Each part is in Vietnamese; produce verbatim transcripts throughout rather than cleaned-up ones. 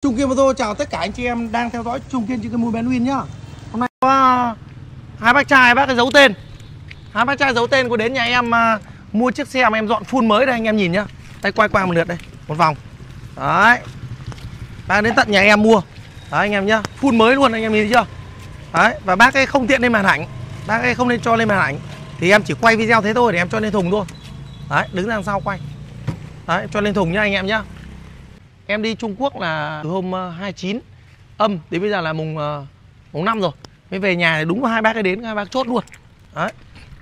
Trung Kiên Motor chào tất cả anh chị em đang theo dõi Trung Kiên trên kênh mua bán win nhá. Hôm nay có hai bác trai, bác cái giấu tên. Hai bác trai giấu tên có đến nhà em uh, mua chiếc xe mà em dọn full mới đây anh em nhìn nhá. Đây quay qua một lượt đây, một vòng. Đấy. Bác đến tận nhà em mua. Đấy anh em nhá, full mới luôn anh em nhìn thấy chưa? Đấy, và bác ấy không tiện lên màn ảnh. Bác ấy không nên cho lên màn ảnh. Thì em chỉ quay video thế thôi để em cho lên thùng thôi. Đấy, đứng đằng sau quay. Đấy, cho lên thùng nhá anh em nhá. Em đi Trung Quốc là từ hôm hai mươi chín âm đến bây giờ là mùng uh, mùng năm rồi. Mới về nhà thì đúng hai bác ấy đến, hai bác chốt luôn. Đấy.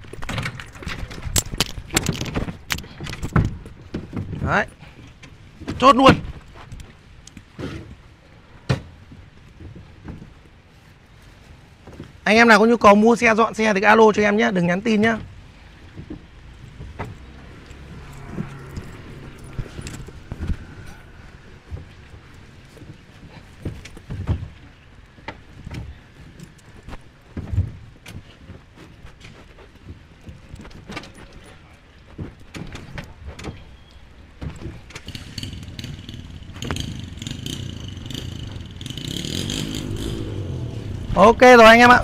Đấy. Chốt luôn. Anh em nào có nhu cầu mua xe, dọn xe thì alo cho em nhé, đừng nhắn tin nhá. Ok rồi anh em ạ.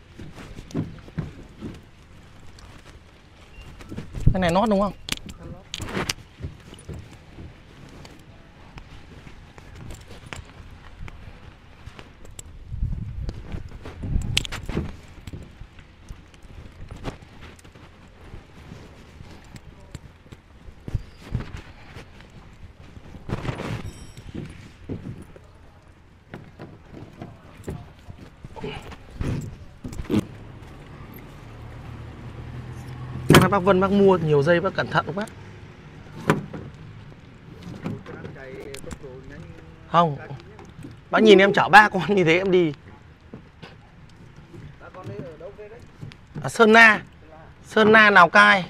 Cái này nót đúng không? Bác Vân bác mua nhiều dây bác cẩn thận không bác? Không. Bác nhìn em chở ba con như thế em đi. À, Sơn Na. Sơn Na Lào Cai.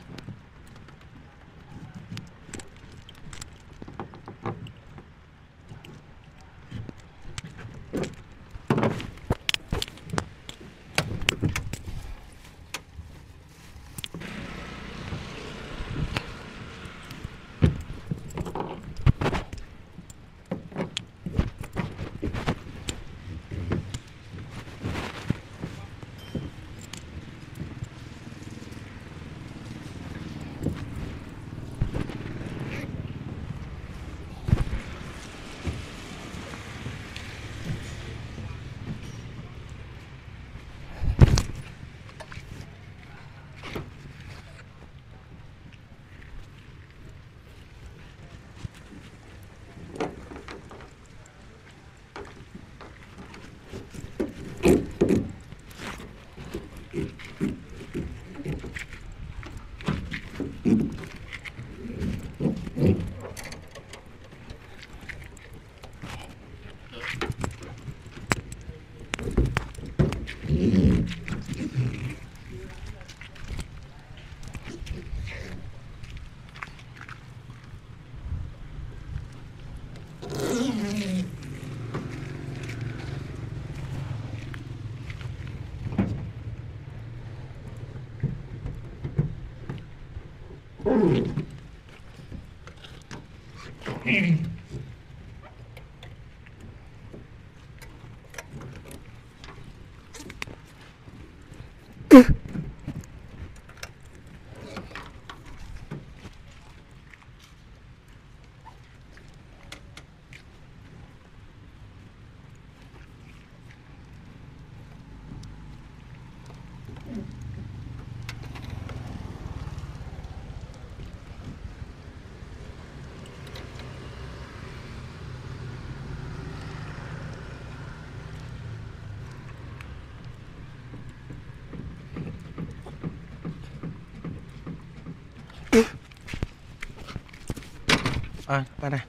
À, đây này.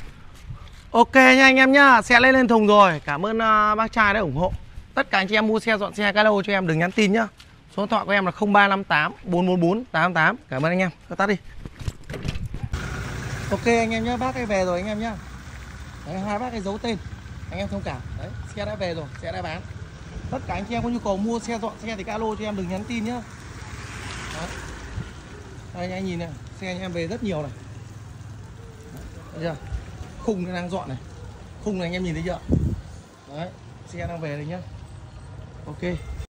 Ok nha anh em nhá, xe lên lên thùng rồi. Cảm ơn uh, bác trai đã ủng hộ. Tất cả anh chị em mua xe dọn xe alo cho em, đừng nhắn tin nhá. Số điện thoại của em là không ba năm tám bốn bốn bốn tám tám. Cảm ơn anh em. Cho tắt đi. Ok anh em nhá, bác ấy về rồi anh em nhá. Đấy, hai bác ấy giấu tên. Anh em thông cảm. Đấy, xe đã về rồi, xe đã bán. Tất cả anh chị em có nhu cầu mua xe dọn xe thì alo cho em, đừng nhắn tin nhá. Đấy. Đây anh nhìn này, xe anh em về rất nhiều này. Đấy, thấy chưa? Khung đang dọn này. Khung này anh em nhìn thấy chưa? Đấy, xe đang về đây nhá. Ok.